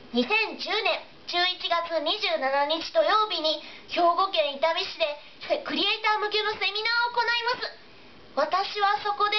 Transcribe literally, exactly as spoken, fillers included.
にせんじゅうねんじゅういちがつにじゅうしちにち土曜日に兵庫県伊丹市でクリエイター向けのセミナーを行います。私はそこ